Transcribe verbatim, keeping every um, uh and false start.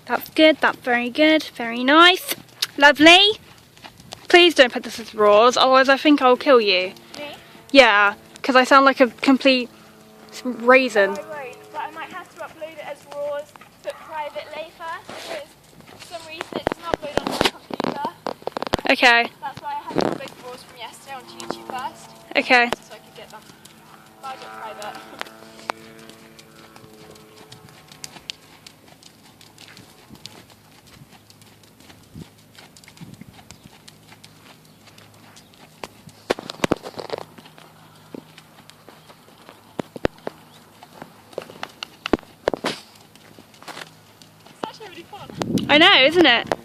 That's good, that's very good, very nice. Lovely. Please don't put this as RAWS, otherwise I think I'll kill you. Me? Yeah, because I sound like a complete raisin. No, I won't, but I might have to upload it as RAWS, but privately first, because for some reason it doesn't upload onto my computer. Okay. That's why I had to upload RAWS from yesterday onto YouTube first. Okay. So I could get them. But I got private. It's actually really fun. I know, isn't it?